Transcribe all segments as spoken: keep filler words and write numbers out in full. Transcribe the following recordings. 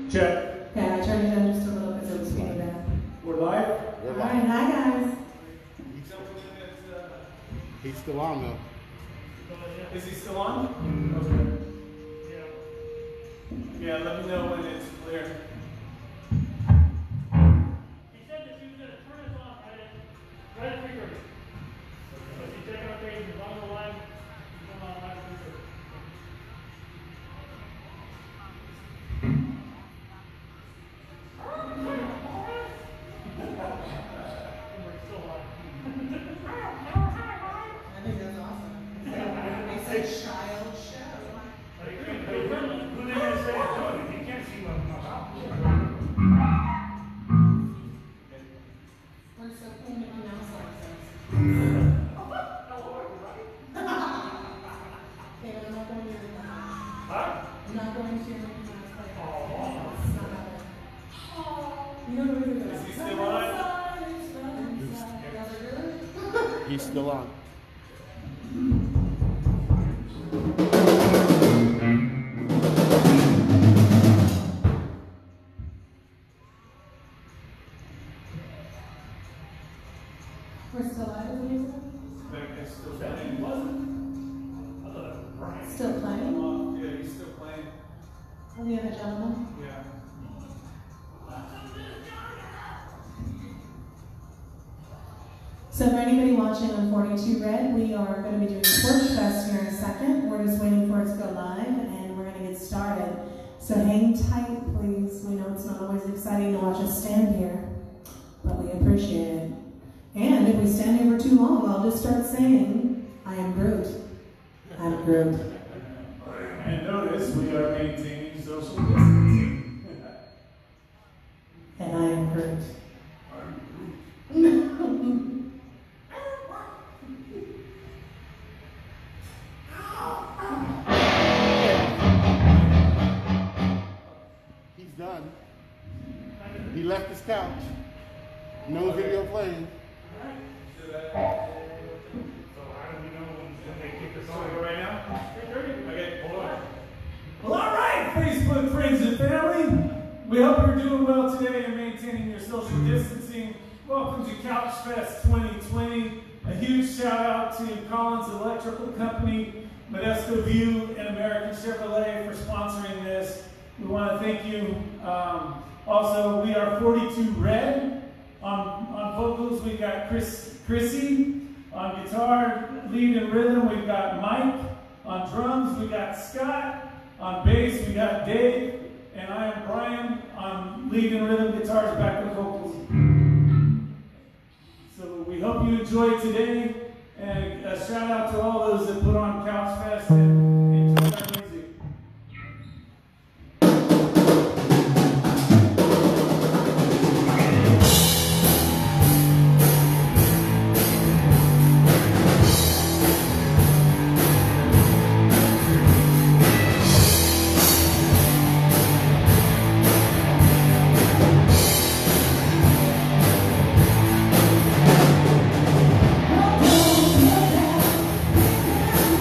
Check. Okay, I turned it down just a little because it was feedback. We're live? All right, hi guys. He's still on though. Is he still on? Okay. Yeah. Yeah, let me know when it's clear. He said that she was going to turn us off right at, right at three thirty. So she's checking our page, we're on the line, she's going on right at three thirty. I think that's awesome. It's a child show. Who they going to say it's on? You can't see what I'm about. We're so cool Mickey Mouse like this. Okay, I'm not going to your Huh? I'm not going to your Mickey Mouse like Oh. It's not happening. You know what it is? Is he still on? He's still on. We're still live with music? It's still playing. I thought that was Brian. Still playing? Uh, yeah, he's still playing. Oh, the other gentleman? Yeah. So for anybody watching on forty-two Red, we are going to be doing Porch Fest here in a second. We're just waiting for it to go live, and we're going to get started. So hang tight, please. We know it's not always exciting to watch us stand here, but we appreciate it. And if we stand here for too long, I'll just start saying, I am Groot. I'm Groot. And notice we are maintaining social distancing. And I am Groot. He's done. He left his couch. No video playing. So how do we know when, when they kick us So on? go right now? three thirty? Okay. Hold on. Well, all right, Facebook friends and family. We hope you're doing well today and maintaining your social distancing. Welcome to Couch Fest twenty twenty. A huge shout out to Collins Electrical Company, Modesto View, and American Chevrolet for sponsoring this. We want to thank you. Um, also, we are forty-two Red. On, on vocals, we got Chris, Chrissy. On guitar, lead and rhythm, we've got Mike. On drums, we got Scott. On bass, we got Dave. And I am Brian on lead and rhythm guitars, backup vocals. So we hope you enjoyed today. And a shout out to all those that put on Couch Fest and enjoyed our music. Oh,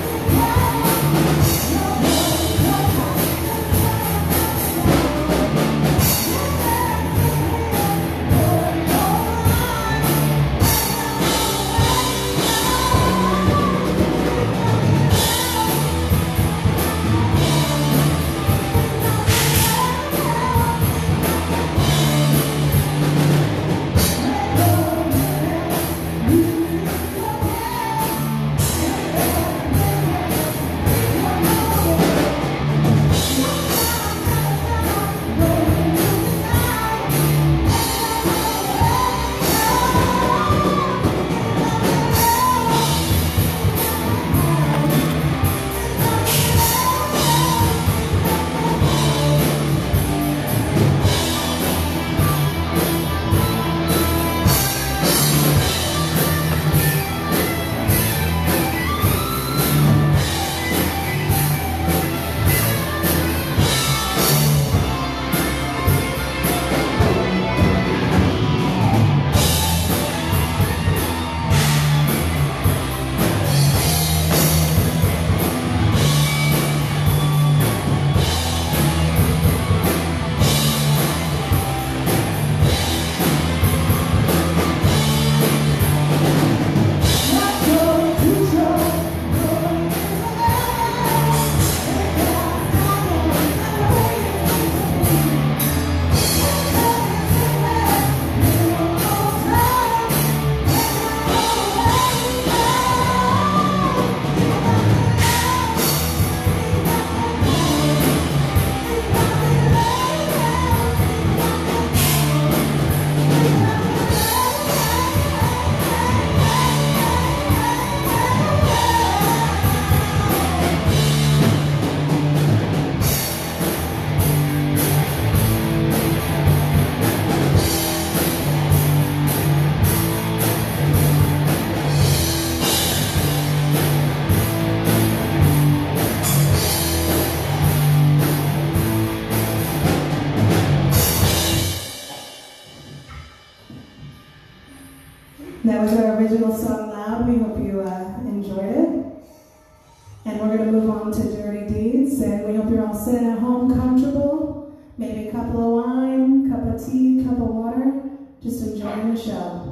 That was our original song, Loud. We hope you uh, enjoyed it. And we're going to move on to Dirty Deeds. And we hope you're all sitting at home comfortable. Maybe a cup of wine, cup of tea, cup of water. Just enjoying the show.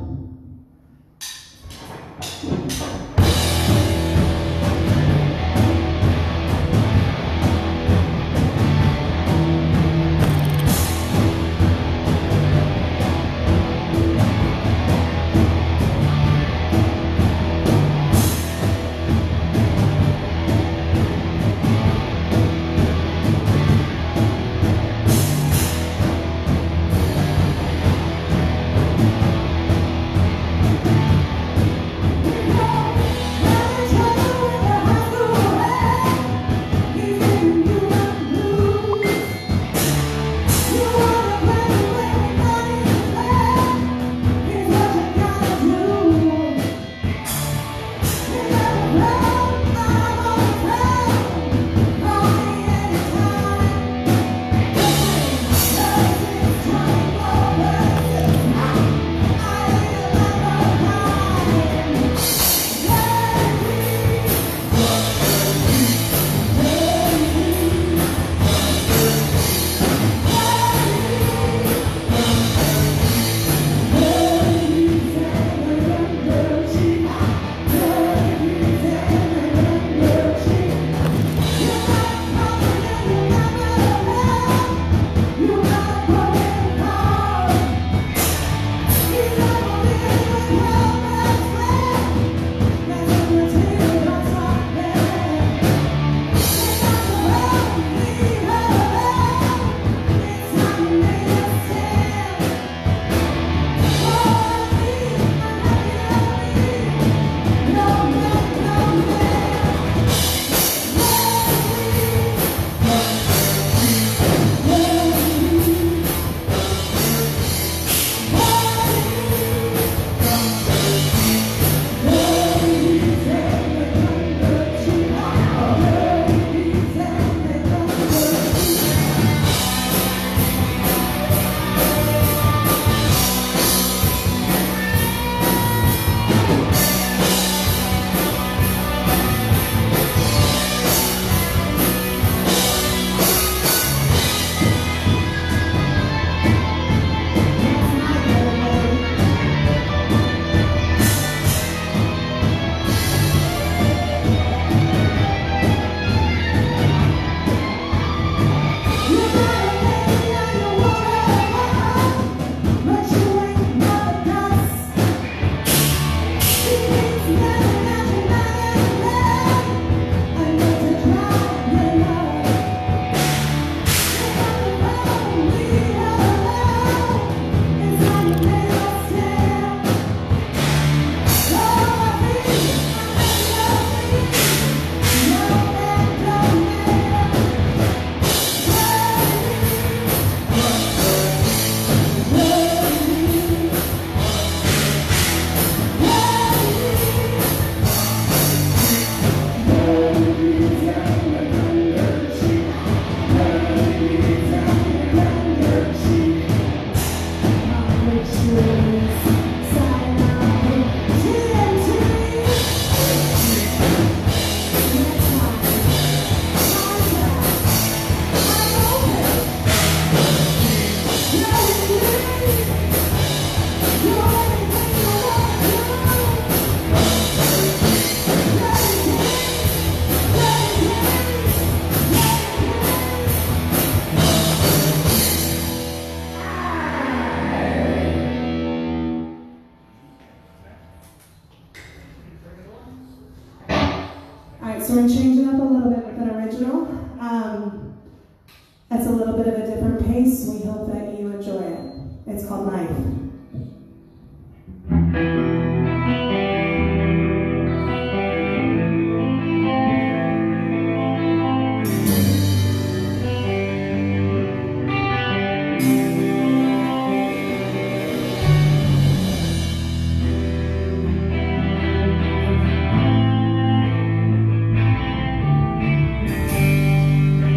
So we're changing up a little bit with an original. Um, it's a little bit of a different pace. We hope that you enjoy it. It's called Knife.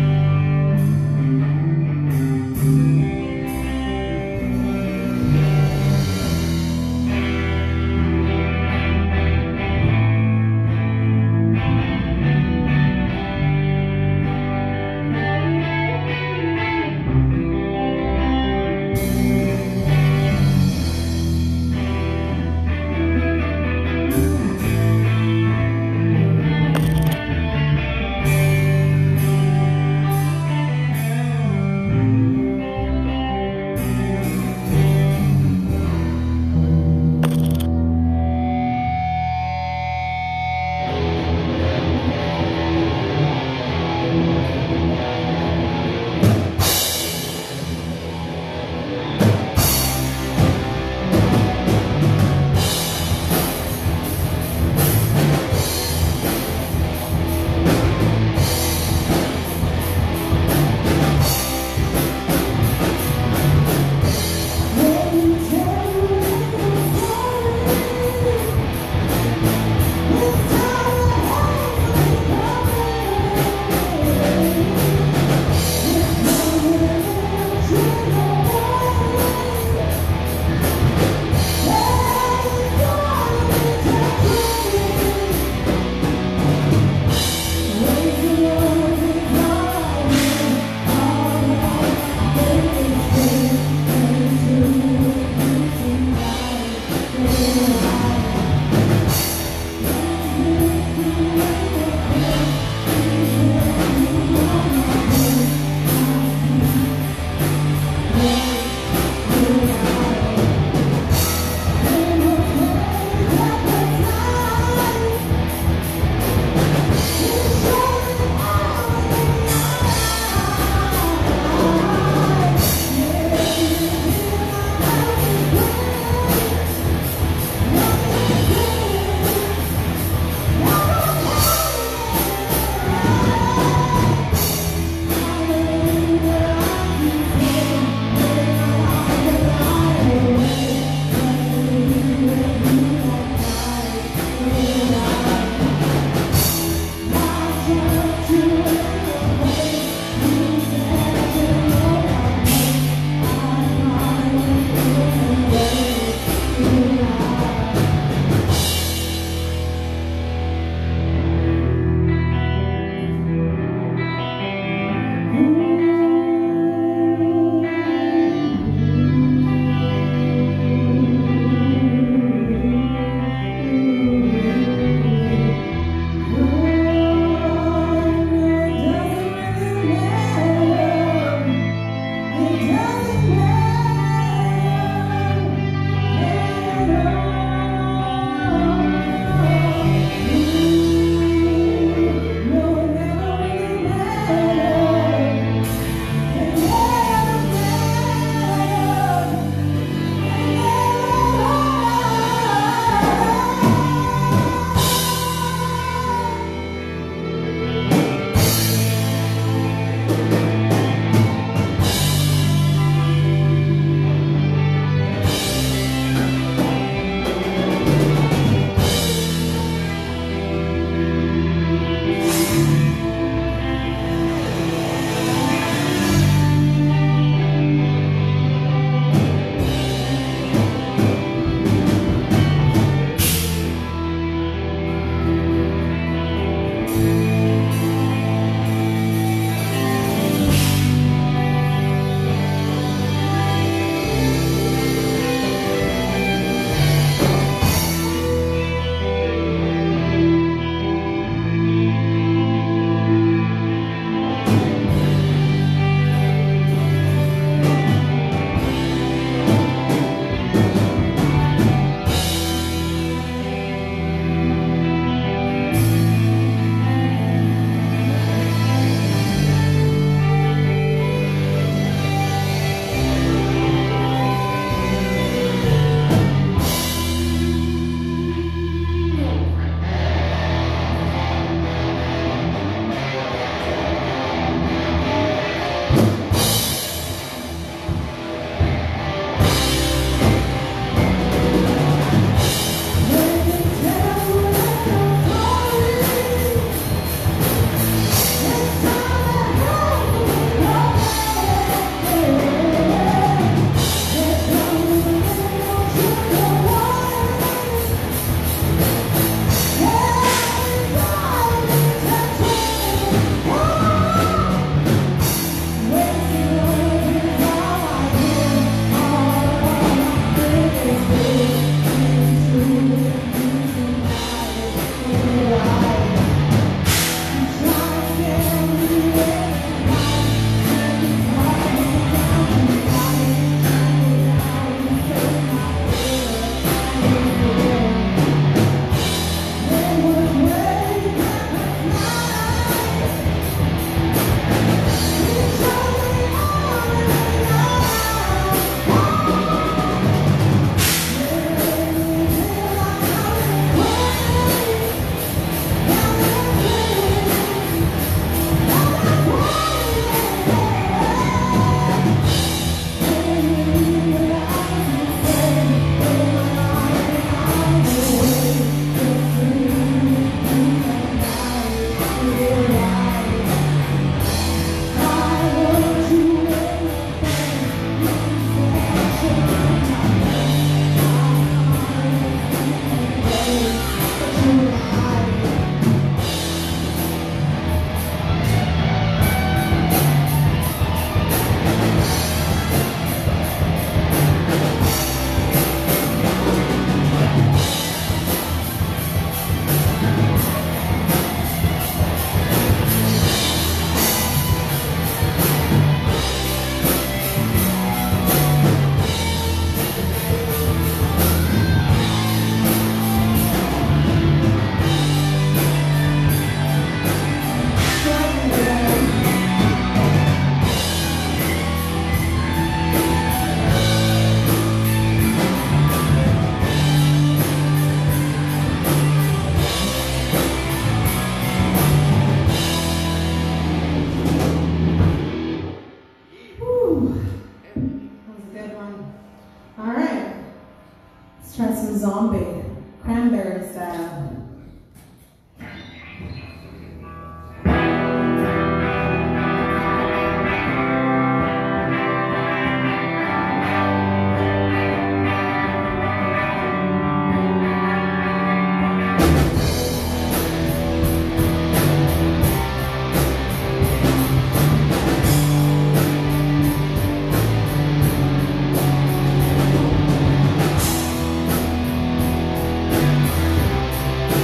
Thank Zombie, Cranberry style. Thank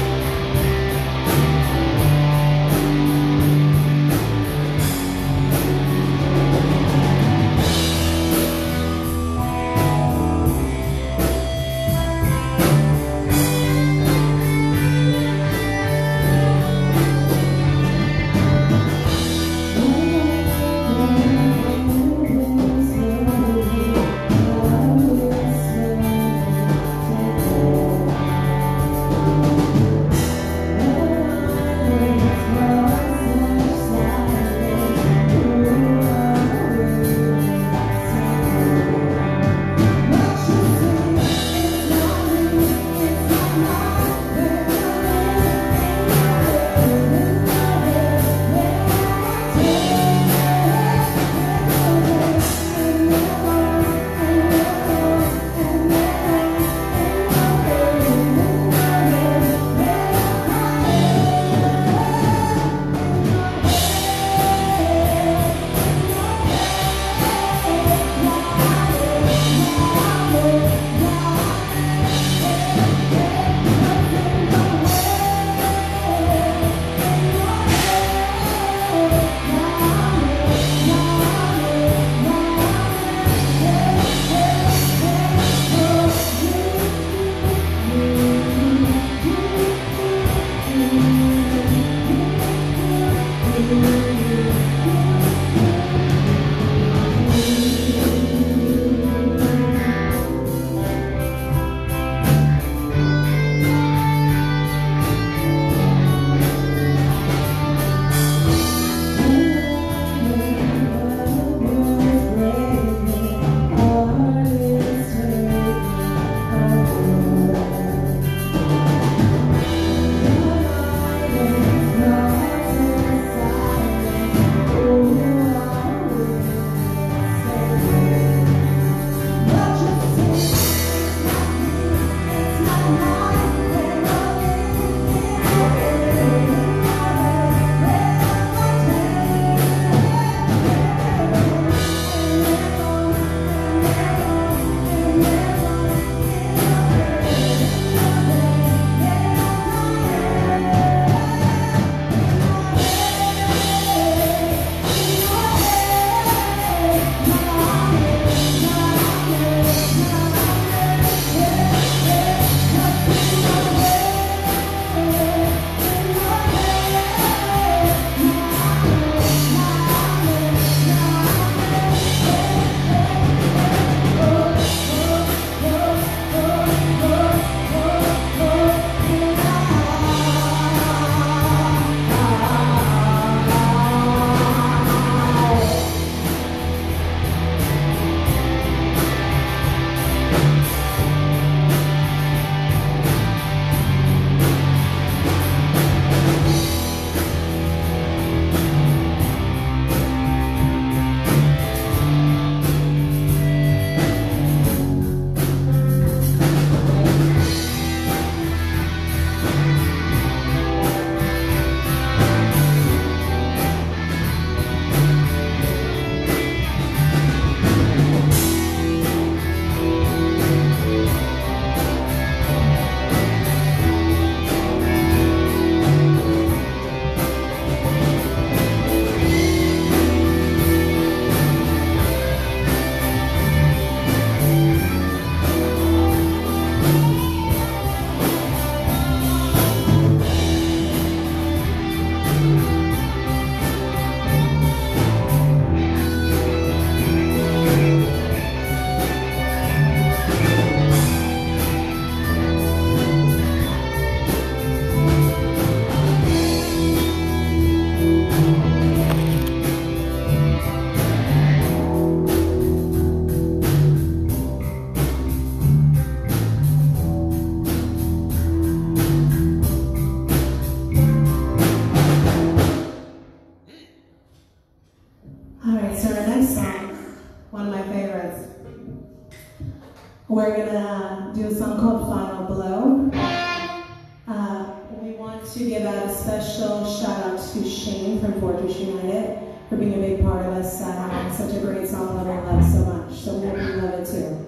We're going to uh, do a song called Final Blow. Uh, we want to give out a special shout out to Shane from Fortress United for being a big part of us, uh, having such a great song that we love so much. So we hope you love it too.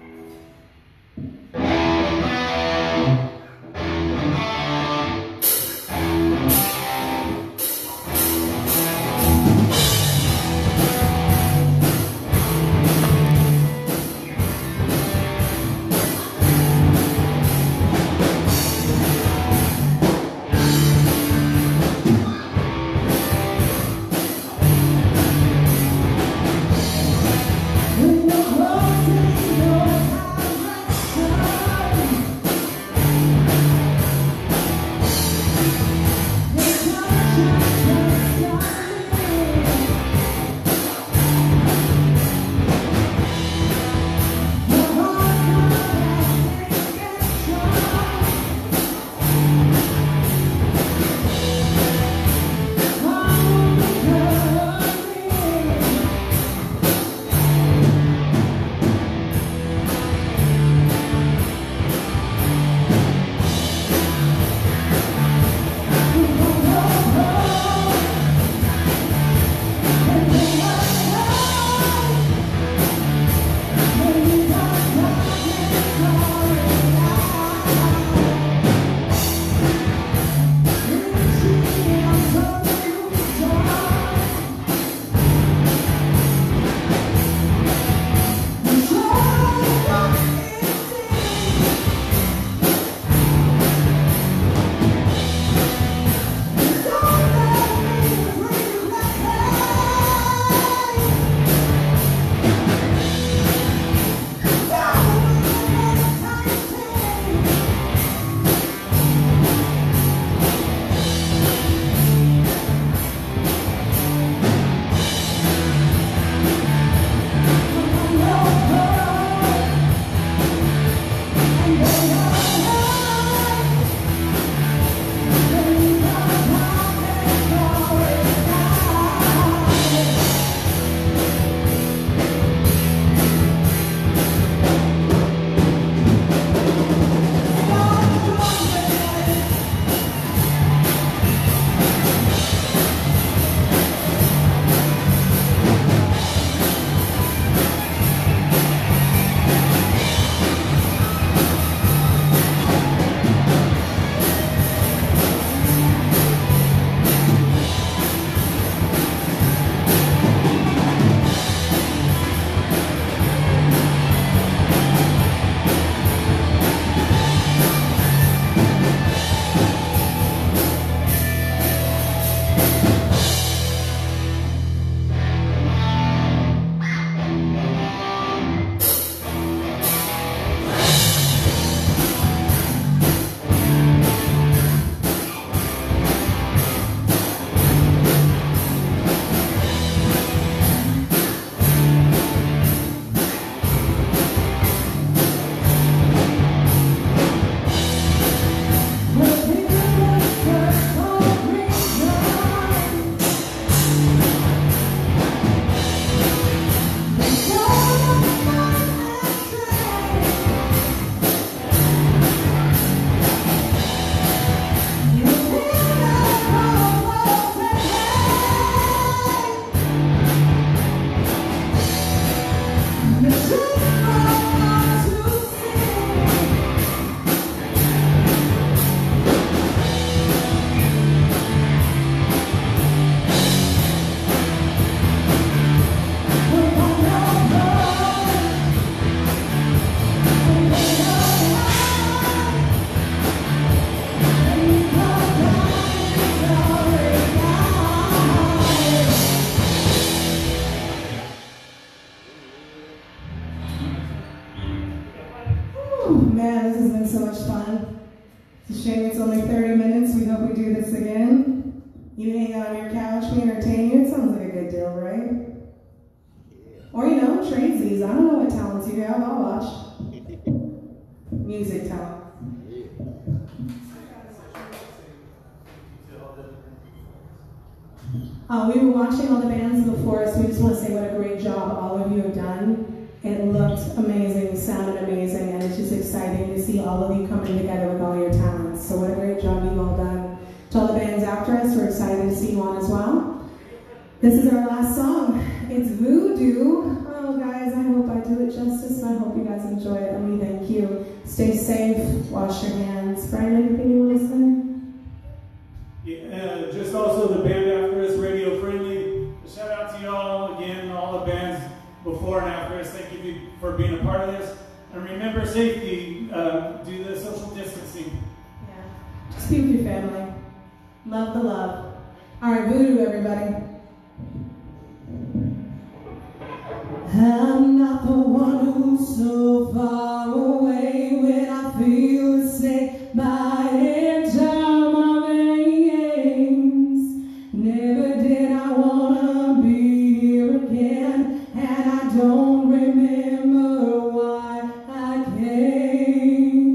Man, this has been so much fun. It's a shame it's only thirty minutes. We hope we do this again. You hang out on your couch, we entertain you. It sounds like a good deal, right? Or, you know, tradesies. I don't know what talents you have. I'll watch. Music talent. Uh, we were watching all the bands before us. We just want to say what a great job all of you have done. It looked amazing, sounded amazing. exciting to see all of you coming together with all your talents. So what a great job you've all done. To all the bands after us, we're excited to see you on as well. This is our last song. It's Voodoo. Oh, guys, I hope I do it justice, and I hope you guys enjoy it. And we thank you. Stay safe. Wash your hands. Brian, anything you want to say? Yeah, uh, just also the band after us, Radio Friendly. A shout out to y'all again, all the bands before and after us. Thank you for being a part of this. And remember safety. Uh, do the social distancing. Yeah. Just be with your family. Love the love. All right, Voodoo, everybody. I'm not the one who's so far away when I feel the snake bite down my veins. Never did I wanna be here again, and I don't remember why I came.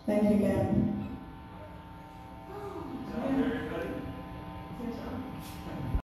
Thank you again.